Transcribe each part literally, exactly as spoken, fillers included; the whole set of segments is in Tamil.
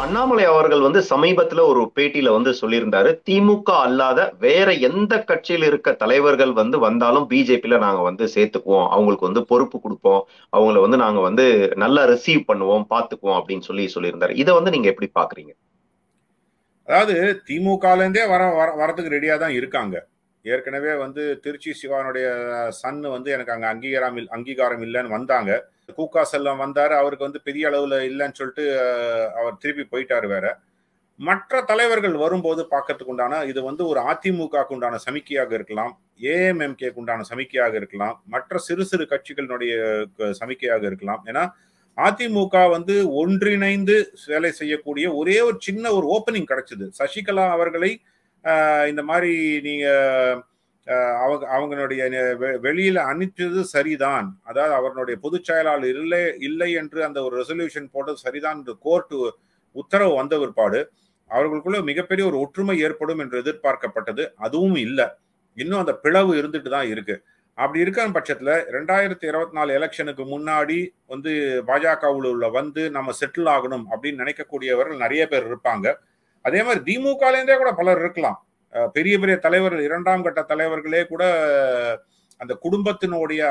அண்ணாமலை அவர்கள் வந்து சமீபத்துல ஒரு பேட்டியில வந்து சொல்லியிருந்தாரு, திமுக அல்லாத வேற எந்த கட்சியில் இருக்க தலைவர்கள் வந்து வந்தாலும் பிஜேபியில நாங்க வந்து சேர்த்துக்குவோம். அவங்களுக்கு வந்து பொறுப்பு குடுப்போம். அவங்கள வந்து நாங்க வந்து நல்லா ரிசீவ் பண்ணுவோம், பார்த்துக்குவோம் அப்படின்னு சொல்லி சொல்லியிருந்தாரு. இத வந்து நீங்க எப்படி பார்க்குறீங்க? அதாவது திமுகல இருந்தே வர வர வரதுக்கு ரெடியா தான் இருக்காங்க. ஏற்கனவே வந்து திருச்சி சிவானுடைய சன் வந்து எனக்கு அங்க அங்கீகாரம் இல் அங்கீகாரம் இல்லன்னு வந்தாங்க. கூகா செல்லம் வந்தாரு. அவருக்கு வந்து பெரிய அளவுல இல்லன்னு சொல்லிட்டு அவர் திருப்பி போயிட்டாரு வேற. மற்ற தலைவர்கள் வரும்போது பார்க்கறதுக்கு உண்டான இது வந்து ஒரு அதிமுகவுக்கு உண்டான சமிக்கையாக இருக்கலாம், ஏஎம்எம்கேக்கு உண்டான சமிக்கையாக இருக்கலாம், மற்ற சிறு சிறு கட்சிகளினுடைய சமிக்கையாக இருக்கலாம். ஏன்னா அதிமுக வந்து ஒன்றிணைந்து வேலை செய்யக்கூடிய ஒரே ஒரு சின்ன ஒரு ஓப்பனிங் கிடைச்சது. சசிகலா அவர்களை இந்த மாதிரி நீங்க அவங்க அவங்களுடைய வெளியில அனுப்பிச்சது சரிதான், அதாவது அவர்களுடைய பொதுச் செயலாளர் இல்லை இல்லை என்று அந்த ஒரு ரெசல்யூஷன் போட்டது சரிதான் என்று கோர்ட் உத்தரவு வந்த பிற்பாடு அவர்களுக்குள்ள மிகப்பெரிய ஒரு ஒற்றுமை ஏற்படும் என்று எதிர்பார்க்கப்பட்டது. அதுவும் இல்லை, இன்னும் அந்த பிளவு இருந்துட்டு தான் இருக்கு. அப்படி இருக்கிற பட்சத்துல ரெண்டாயிரத்தி இருபத்தி நாலு எலெக்ஷனுக்கு முன்னாடி வந்து பாஜகவுல உள்ள வந்து நம்ம செட்டில் ஆகணும் அப்படின்னு நினைக்கக்கூடியவர்கள் நிறைய பேர் இருப்பாங்க. அதே மாதிரி திமுகலேருந்தே கூட பலர் இருக்கலாம். பெரிய பெரிய தலைவர்கள், இரண்டாம் கட்ட தலைவர்களே கூட அந்த குடும்பத்தினுடைய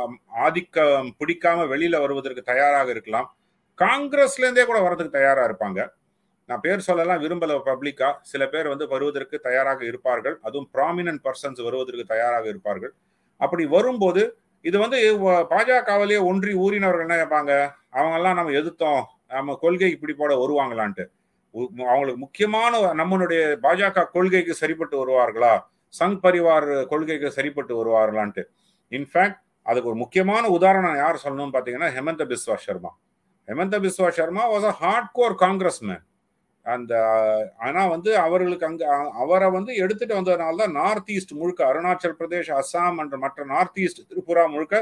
ஆதிக்கம் பிடிக்காம வெளியில வருவதற்கு தயாராக இருக்கலாம். காங்கிரஸ்ல இருந்தே கூட வர்றதுக்கு தயாரா இருப்பாங்க. நான் பேர் சொல்லலாம் விரும்பல பப்ளிக்கா. சில பேர் வந்து வருவதற்கு தயாராக இருப்பார்கள். அதுவும் ப்ராமினன்ட் பர்சன்ஸ் வருவதற்கு தயாராக இருப்பார்கள். அப்படி வரும்போது இது வந்து பாஜகவிலேயே ஒன்றி ஊறினவர்கள் என்ன கேட்பாங்க, அவங்க எல்லாம் நம்ம எதிர்த்தோம், நம்ம கொள்கை இப்படி போட வருவாங்களான்ட்டு. அவங்களுக்கு முக்கியமான நம்மளுடைய பாஜக கொள்கைக்கு சரிப்பட்டு வருவார்களா, சங் பரிவார் கொள்கைக்கு சரிப்பட்டு வருவார்களான்ட்டு. இன்ஃபேக்ட் அதுக்கு ஒரு முக்கியமான உதாரணம் யார் சொல்லணும்னு பாத்தீங்கன்னா Himanta Biswa Sarma. Himanta Biswa Sarma was a hardcore Congress man. அந்த ஆனா வந்து அவர்களுக்கு அங்க அவரை வந்து எடுத்துட்டு வந்ததுனால தான் நார்த் ஈஸ்ட் முழுக்க, அருணாச்சல் பிரதேஷ், அஸ்ஸாம் என்ற மற்ற நார்த் ஈஸ்ட் திரிபுரா முழுக்க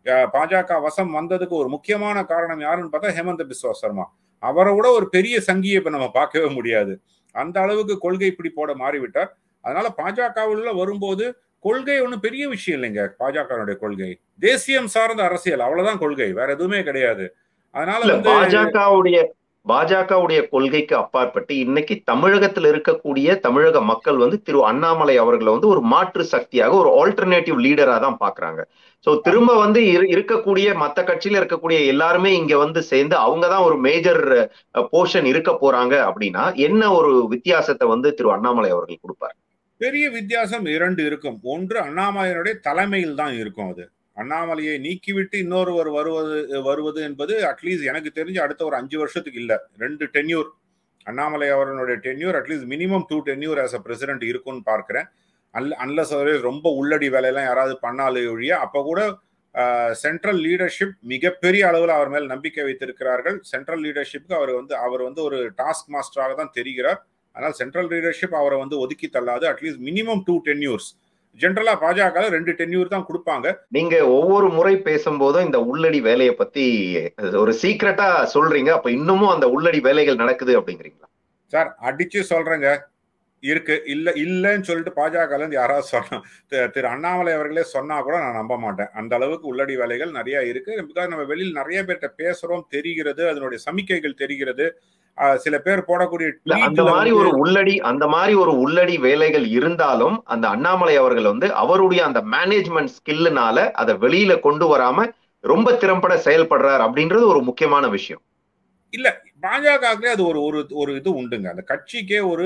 பாஜக வசம் வந்ததுக்கு ஒரு முக்கியமான காரணம் யாருன்னு பார்த்தா ஹெமந்த பிஸ்வா சர்மா. அவரை விட ஒரு பெரிய சங்கியை இப்ப நம்ம பார்க்கவே முடியாது. அந்த அளவுக்கு கொள்கை இப்படி போட மாறிவிட்டார். அதனால பாஜகவுல வரும்போது கொள்கை ஒன்றும் பெரிய விஷயம் இல்லைங்க. பாஜகவுடைய கொள்கை தேசியம் சார்ந்த அரசியல், அவ்வளவுதான் கொள்கை, வேற எதுவுமே கிடையாது. அதனால பாஜகவுடைய பாஜகவுடைய கொள்கைக்கு அப்பாற்பட்டு இன்னைக்கு தமிழகத்தில் இருக்கக்கூடிய தமிழக மக்கள் வந்து திரு அண்ணாமலை அவர்களை வந்து ஒரு மாற்று சக்தியாக, ஒரு ஆல்டர்னேட்டிவ் லீடரா தான் பாக்குறாங்க. சோ திரும்ப வந்து இருக்கக்கூடிய மத்த கட்சியில இருக்கக்கூடிய எல்லாருமே இங்க வந்து சேர்ந்து அவங்கதான் ஒரு மேஜர் போர்ஷன் இருக்க போறாங்க அப்படின்னா என்ன ஒரு வித்தியாசத்தை வந்து திரு அண்ணாமலை அவர்கள் கொடுப்பார்? பெரிய வித்தியாசம் இரண்டு இருக்கும். ஒன்று அண்ணாமலையினுடைய தலைமையில் தான் இருக்கும். அது அண்ணாமலையை நீக்கிவிட்டு இன்னொருவர் வருவது வருவது என்பது அட்லீஸ்ட் எனக்கு தெரிஞ்சு அடுத்த ஒரு அஞ்சு வருஷத்துக்கு இல்ல, ரெண்டு டென்யூர் அண்ணாமலை அவர்களுடைய tenure at least minimum two tenure as a president இருக்கும்னு பார்க்கிறேன். அல் அன்லஸ் அவரே ரொம்ப உள்ளடி வேலையெல்லாம் யாராவது பண்ணாலே ஒழிய, அப்ப கூட சென்ட்ரல் லீடர்ஷிப் மிகப்பெரிய அளவில் அவர் மேல் நம்பிக்கை வைத்திருக்கிறார்கள். சென்ட்ரல் லீடர்ஷிப்க்கு அவர் வந்து அவர் வந்து ஒரு டாஸ்க் மாஸ்டராக தான் தெரிகிறார். ஆனால் சென்ட்ரல் லீடர்ஷிப் அவரை வந்து ஒதுக்கி தள்ளாது. At least minimum two tenures. ஜென்ரலா பாஜக ரெண்டு டென்யூர் தான் கொடுப்பாங்க. நீங்க ஒவ்வொரு முறை பேசும்போதும் இந்த உள்ளடி வேலையை பத்தி ஒரு சீக்ரெட்டா சொல்றீங்க. அப்ப இன்னமும் அந்த உள்ளடி வேலைகள் நடக்குது அப்படிங்கிறீங்களா? சார் அடிச்சு சொல்றேங்க, இருக்கு. இல்ல இல்லன்னு சொல்லிட்டு பாஜக இருந்து யாராவது சொன்னா, திரு அண்ணாமலை அவர்களே சொன்னா கூட நான் நம்ப மாட்டேன். அந்த அளவுக்கு உள்ளடி வேலைகள் நிறைய இருக்கு. நம்ம வெளியில் நிறைய பேர்கிட்ட பேசுறோம், தெரிகிறது, அதனுடைய சமிக்கைகள் தெரிகிறது. சில பேர் போடக்கூடிய அந்த மாதிரி ஒரு உள்ளடி அந்த மாதிரி ஒரு உள்ளடி வேலைகள் இருந்தாலும் அந்த அண்ணாமலை அவர்கள் வந்து அவருடைய அந்த மேனேஜ்மெண்ட் ஸ்கில்லுனால அதை வெளியில கொண்டு வராம ரொம்ப திறம்பட செயல்படுறார் அப்படின்றது ஒரு முக்கியமான விஷயம். இல்ல, பாஜகவுக்கே அது ஒரு ஒரு இது உண்டுங்க. அந்த கட்சிக்கே ஒரு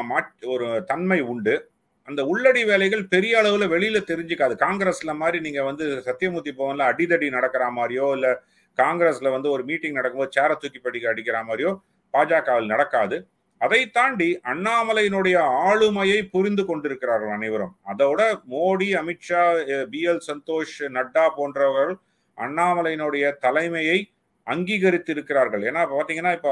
ஒரு தன்மை உண்டு. அந்த உள்ளடி வேலைகள் பெரிய அளவுல வெளியில தெரிஞ்சுக்காது. காங்கிரஸ்ல மாதிரி நீங்க வந்து சத்தியமூர்த்தி பவன்ல அடிதடி நடக்கிற மாதிரியோ, இல்ல காங்கிரஸ்ல வந்து ஒரு மீட்டிங் நடக்கும்போது சேர தூக்கி படிக்க அடிக்கிற மாதிரியோ பாஜகவில் நடக்காது. அதை தாண்டி அண்ணாமலையினுடைய ஆளுமையை புரிந்து கொண்டிருக்கிறார்கள் அனைவரும். அதோட மோடி, அமித்ஷா, பி எல் சந்தோஷ், நட்டா போன்றவர்கள் அண்ணாமலையினுடைய தலைமையை அங்கீகரித்து இருக்கிறார்கள். ஏன்னா பாத்தீங்கன்னா இப்ப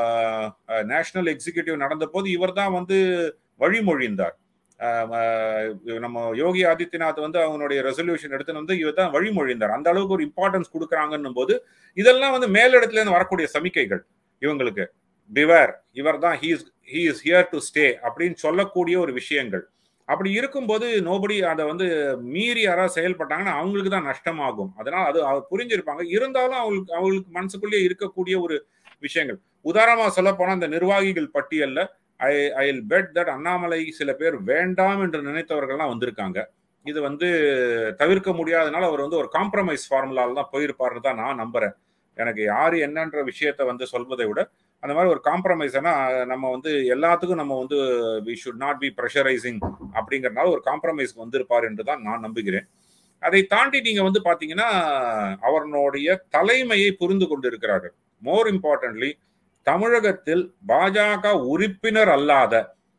நேஷனல் எக்ஸிகியூட்டிவ் நடந்த போது இவர் தான் வந்து வழிமொழிந்தார். நம்ம யோகி ஆதித்யநாத் வந்து அவங்களுடைய ரெசல்யூஷன் எடுத்துன்னு வந்து இவர் தான் வழிமொழிந்தார். அந்த அளவுக்கு ஒரு இம்பார்ட்டன்ஸ் கொடுக்குறாங்கன்னும் போது இதெல்லாம் வந்து மேலிடத்துல இருந்து வரக்கூடிய சமிக்கைகள். இவங்களுக்கு பிவேர், இவர் தான் he is here to stay அப்படின்னு சொல்லக்கூடிய ஒரு விஷயங்கள். அப்படி இருக்கும்போது நோபடி அதை வந்து மீறி யாராவது செயல்பட்டாங்கன்னா அவங்களுக்கு தான் நஷ்டமாகும். அதனால அது அவர் புரிஞ்சிருப்பாங்க. இருந்தாலும் அவங்களுக்கு அவங்களுக்கு மனசுக்குள்ளேயே இருக்கக்கூடிய ஒரு விஷயங்கள். உதாரணமா சொல்ல போனா இந்த நிர்வாகிகள் பட்டியல்ல I I bet that Annamalai சில பேர் வேண்டாம் என்று நினைத்தவர்கள்லாம் வந்திருக்காங்க. இது வந்து தவிர்க்க முடியாதனால அவர் வந்து ஒரு காம்ப்ரமைஸ் ஃபார்முலால தான் போயிருப்பாருன்னு தான் நான் நம்புறேன். எனக்கு யாரு என்னன்ற விஷயத்த வந்து சொல்வதை விட அந்த மாதிரி ஒரு காம்ப்ரமைஸ்னா நம்ம வந்து எல்லாத்துக்கும் நம்ம வந்து we should not be pressurising அப்படிங்கறதுனால ஒரு காம்ப்ரமைஸ்க்கு வந்திருப்பார் என்று தான் நான் நம்புகிறேன். அதை தாண்டி நீங்க வந்து பாத்தீங்கன்னா அவர்களுடைய தலைமையை புரிந்து கொண்டு இருக்கிறார்கள். மோர் இம்பார்ட்டன்ட்லி தமிழகத்தில் பாஜக உறுப்பினர் அல்லாத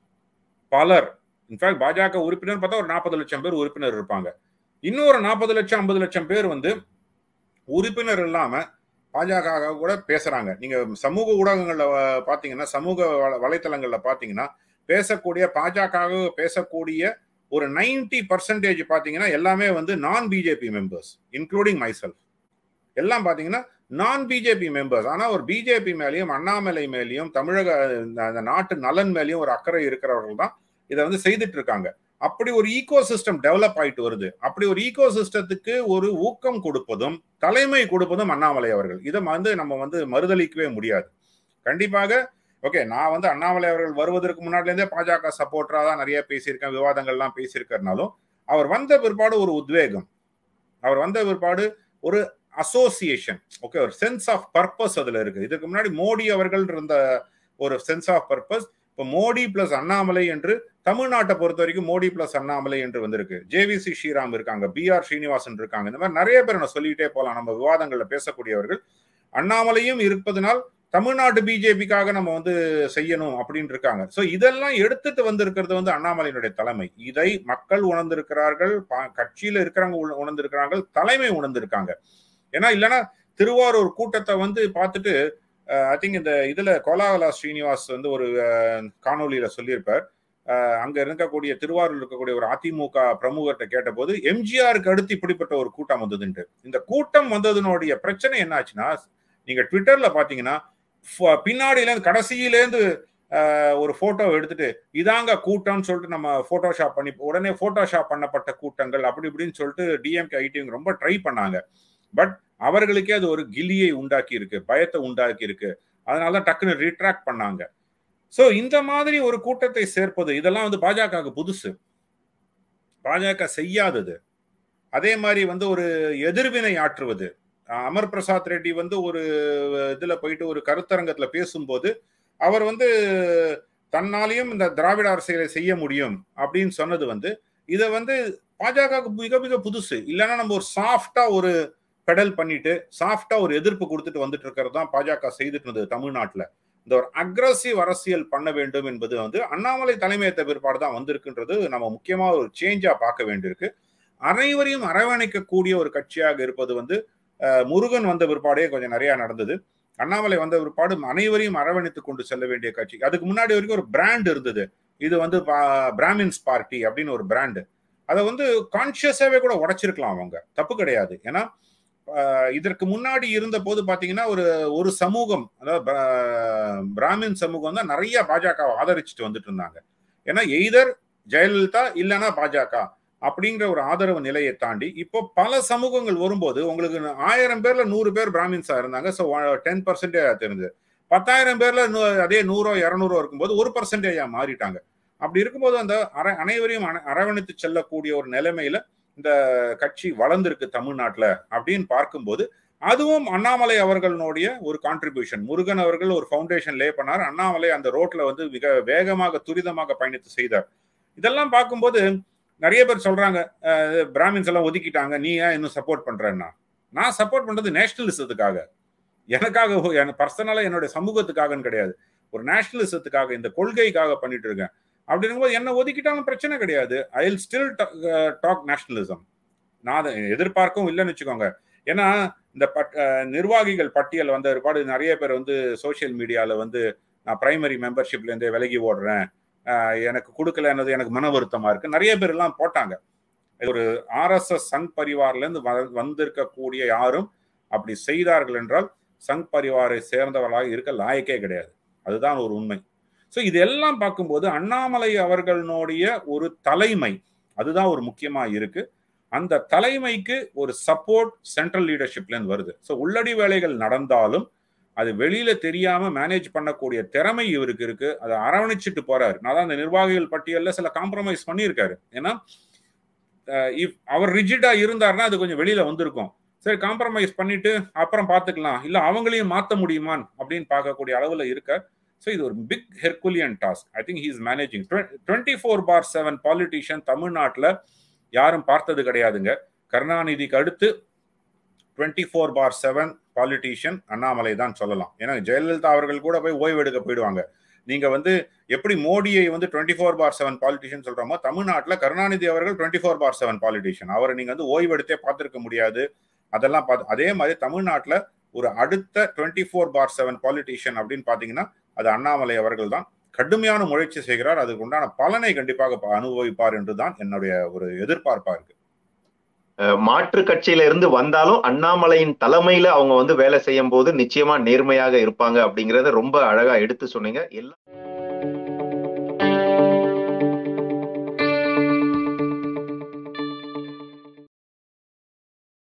பலர், இன்ஃபேக்ட் பாஜக உறுப்பினர் பார்த்தா ஒரு நாற்பது லட்சம் பேர் உறுப்பினர் இருப்பாங்க. இன்னொரு நாற்பது லட்சம் ஐம்பது லட்சம் பேர் வந்து உறுப்பினர் இல்லாம பாஜக கூட பேசுறாங்க. நீங்க சமூக ஊடகங்கள்ல பாத்தீங்கன்னா, சமூக வலைத்தளங்கள்ல பாத்தீங்கன்னா பேசக்கூடிய பாஜக பேசக்கூடிய ஒரு நைன்டி பர்சன்டேஜ் பாத்தீங்கன்னா எல்லாமே வந்து நான் பிஜேபி மெம்பர்ஸ், இன்க்ளூடிங் மைசெல்ஃப். எல்லாம் பாத்தீங்கன்னா நான் பிஜேபி மெம்பர்ஸ். ஆனா ஒரு பிஜேபி மேலேயும் அண்ணாமலை மேலேயும் தமிழக நாட்டு நலன் மேலேயும் ஒரு அக்கறை இருக்கிறவர்கள் தான் இதை வந்து செய்துட்டு இருக்காங்க. அப்படி ஒரு ஈகோ சிஸ்டம் டெவலப் ஆயிட்டு வருது. அப்படி ஒரு ஈகோ சிஸ்டத்துக்கு ஒரு ஊக்கம் கொடுப்பதும் தலைமை கொடுப்பதும் அண்ணாமலை அவர்கள். இதை வந்து நம்ம வந்து மறுதளிக்கவே முடியாது. கண்டிப்பாக ஓகே, நான் வந்து அண்ணாமலை அவர்கள் வருவதற்கு முன்னாடிலேருந்தே பாஜக சப்போர்ட்டரா தான் நிறைய பேசியிருக்கேன், விவாதங்கள்லாம் பேசியிருக்கிறதுனாலும் அவர் வந்த பிற்பாடு ஒரு உத்வேகம், அவர் வந்த பிற்பாடு ஒரு அசோசியேஷன், ஓகே, ஒரு சென்ஸ் ஆஃப் பர்பஸ் அதுல இருக்கு. இதுக்கு முன்னாடி மோடி அவர்கள் இருந்த ஒரு சென்ஸ் ஆஃப் பர்பஸ் இப்போ மோடி பிளஸ் அண்ணாமலை என்று தமிழ்நாட்டை பொறுத்த வரைக்கும் மோடி பிளஸ் அண்ணாமலை என்று வந்திருக்கு. ஜேவிசி ஸ்ரீராம் இருக்காங்க, பி ஆர் ஸ்ரீனிவாசன் இருக்காங்க. இந்த மாதிரி நிறைய பேர் நான் சொல்லிட்டே போகலாம். நம்ம விவாதங்கள்ல பேசக்கூடியவர்கள் அண்ணாமலையும் இருப்பதனால் தமிழ்நாட்டு பிஜேபிக்காக நம்ம வந்து செய்யணும் அப்படின்னு இருக்காங்க. ஸோ இதெல்லாம் எடுத்துட்டு வந்திருக்கிறது வந்து அண்ணாமலையினுடைய தலைமை. இதை மக்கள் உணர்ந்திருக்கிறார்கள், கட்சியில இருக்கிறவங்க உணர்ந்திருக்கிறார்கள், தலைமை உணர்ந்திருக்காங்க. ஏன்னா இல்லைன்னா திருவாரூர் கூட்டத்தை வந்து பார்த்துட்டு ஐ திங்க் இந்த இதுல கோலாகலா ஸ்ரீனிவாஸ் வந்து ஒரு காணொலியில சொல்லியிருப்பார். அங்க இருக்கக்கூடிய திருவாரூர் இருக்கக்கூடிய ஒரு அதிமுக பிரமுகர்கிட்ட கேட்ட போது எம்ஜிஆருக்கு அடுத்து இப்படிப்பட்ட ஒரு கூட்டம் வந்ததுன்ட்டு. இந்த கூட்டம் வந்ததுனுடைய பிரச்சனை என்ன ஆச்சுன்னா, நீங்க ட்விட்டர்ல பாத்தீங்கன்னா பின்னாடியிலேருந்து கடைசியிலேருந்து ஒரு போட்டோ எடுத்துட்டு இதாங்க கூட்டம்னு சொல்லிட்டு நம்ம போட்டோஷாப் பண்ணி உடனே போட்டோஷாப் பண்ணப்பட்ட கூட்டங்கள் அப்படி இப்படின்னு சொல்லிட்டு டிஎம்கே ஐடிஎம் ரொம்ப ட்ரை பண்ணாங்க. பட் அவர்களுக்கே அது ஒரு கிலியை உண்டாக்கி இருக்கு, பயத்தை உண்டாக்கி இருக்கு. அதனாலதான் டக்குன்னு ரீட்ராக்ட் பண்ணாங்க. சோ இந்த மாதிரி ஒரு கூட்டத்தை சேர்ப்பது இதெல்லாம் வந்து பாஜக புதுசு, பாஜக செய்யாதது. அதே மாதிரி வந்து ஒரு எதிர்வினை ஆற்றுவது. அமர் பிரசாத் ரெட்டி வந்து ஒரு இதுல போயிட்டு ஒரு கருத்தரங்கத்துல பேசும்போது அவர் வந்து தன்னாலையும் இந்த திராவிட அரசியலை செய்ய முடியும் அப்படின்னு சொன்னது வந்து இதை வந்து பாஜக மிக மிக புதுசு. இல்லைன்னா நம்ம ஒரு சாஃப்டா ஒரு பெடல் பண்ணிட்டு சாஃப்டா ஒரு எதிர்ப்பு கொடுத்துட்டு வந்துட்டு இருக்கிறது தான் பாஜக செய்துட்டு இருந்தது தமிழ்நாட்டில். இந்த ஒரு அக்ரஸிவ் அரசியல் பண்ண வேண்டும் என்பது வந்து அண்ணாமலை தலைமையேற்ற பிற்பாடு தான் வந்திருக்குன்றது நம்ம முக்கியமா ஒரு சேஞ்சா பார்க்க வேண்டியிருக்கு. அனைவரையும் அரவணைக்கக்கூடிய ஒரு கட்சியாக இருப்பது வந்து முருகன் வந்த பிற்பாடே கொஞ்சம் நிறைய நடந்தது. அண்ணாமலை வந்த பிற்பாடு அனைவரையும் அரவணைத்து கொண்டு செல்ல வேண்டிய கட்சி. அதுக்கு முன்னாடி வரைக்கும் ஒரு பிராண்ட் இருந்தது, இது வந்து பிராமின்ஸ் பார்ட்டி அப்படின்னு ஒரு பிராண்டு. அதை வந்து கான்சியஸாவே கூட உடைச்சிருக்கலாம் அவங்க, தப்பு கிடையாது. ஏன்னா இதற்கு முன்னாடி இருந்த போது பாத்தீங்கன்னா ஒரு ஒரு சமூகம், அதாவது பிராமின் சமூகம் தான் நிறைய பாஜக ஆதரிச்சுட்டு வந்துட்டு இருந்தாங்க. ஏன்னா எய்தர் ஜெயலலிதா இல்லைன்னா பாஜக அப்படிங்கிற ஒரு ஆதரவு நிலையை தாண்டி இப்போ பல சமூகங்கள் வரும்போது உங்களுக்கு ஆயிரம் பேர்ல நூறு பேர் பிராமின்ஸா இருந்தாங்க. ஸோ டென் பர்சன்டேஜ் தெரிஞ்சது. பத்தாயிரம் பேர்ல அதே நூறோ இரநூறோ இருக்கும்போது ஒரு பர்சன்டேஜா மாறிட்டாங்க. அப்படி இருக்கும்போது அந்த அர அனைவரையும் அரவணைத்து செல்லக்கூடிய ஒரு நிலைமையில இந்த கட்சி வளர்ந்திருக்கு தமிழ்நாட்டில் அப்படின்னு பார்க்கும்போது அதுவும் அண்ணாமலை அவர்களுடைய ஒரு கான்ட்ரிபியூஷன். முருகன் அவர்கள் ஒரு ஃபவுண்டேஷன் லே பண்ணார், அண்ணாமலை அந்த ரோட்ல வந்து மிக வேகமாக துரிதமாக பயணித்து செய்தார். இதெல்லாம் பார்க்கும்போது நிறைய பேர் சொல்றாங்க பிராமின்ஸ் எல்லாம் ஒதுக்கிட்டாங்க, நீ ஏன் இன்னும் சப்போர்ட் பண்றேன்னா, நான் சப்போர்ட் பண்றது நேஷனலிசத்துக்காக, எனக்காக பர்சனலா என்னுடைய சமூகத்துக்காகன்னு கிடையாது, ஒரு நேஷனலிசத்துக்காக, இந்த கொள்கைக்காக பண்ணிட்டு இருக்கேன். அப்படி இருக்கும்போது என்ன ஒதுக்கிட்டாலும் பிரச்சனை கிடையாது. I will still talk nationalism. நான் அதை எதிர்பார்க்கவும் இல்லைன்னு வச்சுக்கோங்க. ஏன்னா இந்த பட் நிர்வாகிகள் பட்டியல் வந்த ஒருபாடு நிறைய பேர் வந்து சோசியல் மீடியாவில் வந்து நான் பிரைமரி மெம்பர்ஷிப்லேருந்தே விலகி ஓடுறேன், எனக்கு கொடுக்கலன்னது எனக்கு மன வருத்தமாக இருக்கு, நிறைய பேர் எல்லாம் போட்டாங்க. ஒரு ஆர்எஸ்எஸ் சங் பரிவார்லேருந்து வந்திருக்கக்கூடிய யாரும் அப்படி செய்தார்கள் என்றால் சங் பரிவாரை சேர்ந்தவர்களாக இருக்க லாயக்கே கிடையாது. அதுதான் ஒரு உண்மை. ஸோ இதெல்லாம் பார்க்கும்போது அண்ணாமலை அவர்களுடைய ஒரு தலைமை அதுதான் ஒரு முக்கியமா இருக்கு. அந்த தலைமைக்கு ஒரு சப்போர்ட் சென்ட்ரல் லீடர்ஷிப்லேருந்து வருது. ஸோ உள்ளடி வேலைகள் நடந்தாலும் அது வெளியில தெரியாம மேனேஜ் பண்ணக்கூடிய திறமை இவருக்கு இருக்கு. அதை அரவணைச்சிட்டு போறாரு. நான் தான் அந்த நிர்வாகிகள் பட்டியல்ல சில காம்ப்ரமைஸ் பண்ணியிருக்காரு. ஏன்னா அவர் ரிஜிடா இருந்தாருன்னா அது கொஞ்சம் வெளியில வந்திருக்கும். சரி, காம்ப்ரமைஸ் பண்ணிட்டு அப்புறம் பார்த்துக்கலாம், இல்ல அவங்களையும் மாற்ற முடியுமான் அப்படின்னு பார்க்கக்கூடிய அளவுல இருக்க. ஸோ இது ஒரு big herculean task. I think he is managing. Twenty four by seven politician தமிழ்நாட்டில் யாரும் பார்த்தது கிடையாதுங்க. கருணாநிதிக்கு அடுத்து twenty four by seven politician Annamalai தான் சொல்லலாம். ஏன்னா ஜெயலலிதா அவர்கள் கூட போய் ஓய்வு எடுக்க போயிடுவாங்க. நீங்க வந்து எப்படி மோடியை வந்து twenty four by seven politician சொல்றோமோ, தமிழ்நாட்டில் கருணாநிதி அவர்கள் twenty four by seven politician. அவரை நீங்க வந்து ஓய்வு எடுத்தே பார்த்திருக்க முடியாது. அதெல்லாம் பார்த்து அதே மாதிரி தமிழ்நாட்டில் ஒரு அடுத்த twenty four by seven politician அப்படின்னு பாத்தீங்கன்னா அது அண்ணாமலை அவர்கள் தான். கடுமையான முயற்சி செய்கிறார். அதுக்கு உண்டான பலனை கண்டிப்பாக அனுபவிப்பார் என்றுதான் என்னுடைய ஒரு எதிர்பார்ப்பா இருக்கு. மாற்று கட்சியில இருந்து வந்தாலும் அண்ணாமலையின் தலைமையில அவங்க வந்து வேலை செய்யும் போது நிச்சயமா நேர்மையாக இருப்பாங்க அப்படிங்கறத ரொம்ப அழகா எடுத்து சொன்னீங்க.